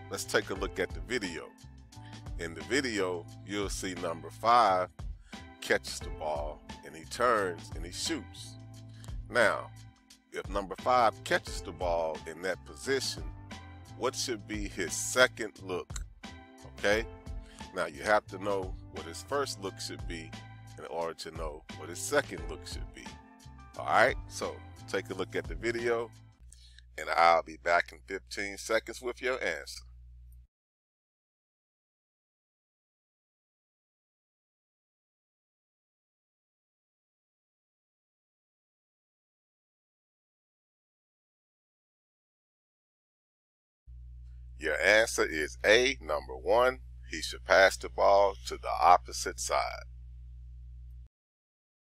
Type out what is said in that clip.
let's take a look at the video. In the video, you'll see number 5 catches the ball and he turns and he shoots. Now, if number 5 catches the ball in that position, what should be his second look? Okay? Now, you have to know what his first look should be in order to know what his second look should be. Alright, so take a look at the video and I'll be back in 15 seconds with your answer. Your answer is A, number 1. He should pass the ball to the opposite side.